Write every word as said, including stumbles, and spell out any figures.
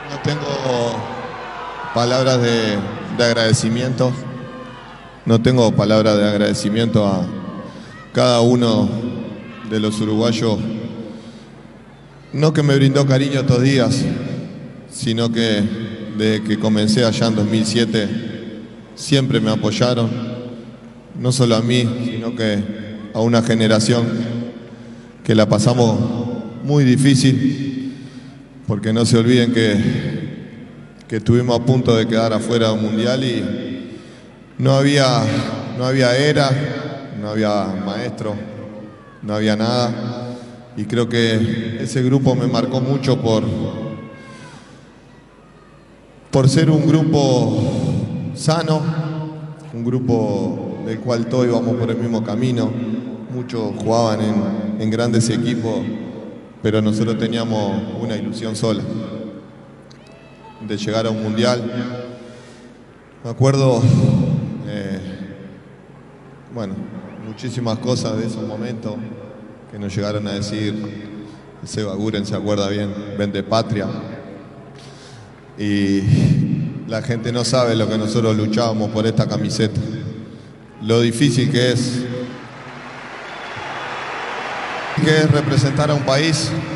No tengo palabras de, de agradecimiento. No tengo palabras de agradecimiento a cada uno de los uruguayos. No que me brindó cariño estos días, sino que desde que comencé allá en dos mil siete siempre me apoyaron. No solo a mí, sino que a una generación que la pasamos muy difícil, porque no se olviden que, que estuvimos a punto de quedar afuera del Mundial y no había, no había era, no había maestro, no había nada. Y creo que ese grupo me marcó mucho por, por ser un grupo sano, un grupo del cual todos íbamos por el mismo camino. Muchos jugaban en, en grandes equipos, pero nosotros teníamos una ilusión sola, de llegar a un mundial. Me acuerdo, eh, bueno, muchísimas cosas de esos momentos que nos llegaron a decir. Seba Guren se acuerda bien, vende patria. Y la gente no sabe lo que nosotros luchábamos por esta camiseta, lo difícil que es, que es representar a un país